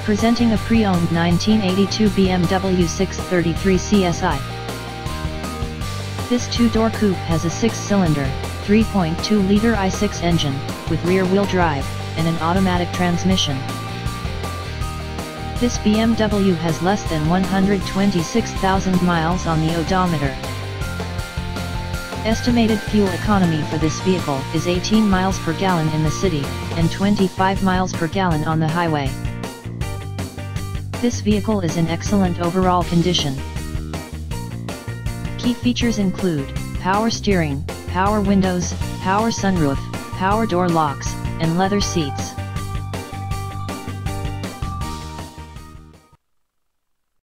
Presenting a pre-owned 1982 BMW 633 CSI. This two-door coupe has a 6-cylinder, 3.2-liter i6 engine, with rear-wheel drive, and an automatic transmission. This BMW has less than 126,000 miles on the odometer. Estimated fuel economy for this vehicle is 18 miles per gallon in the city, and 25 miles per gallon on the highway. This vehicle is in excellent overall condition. Key features include power steering, power windows, power sunroof, power door locks, and leather seats.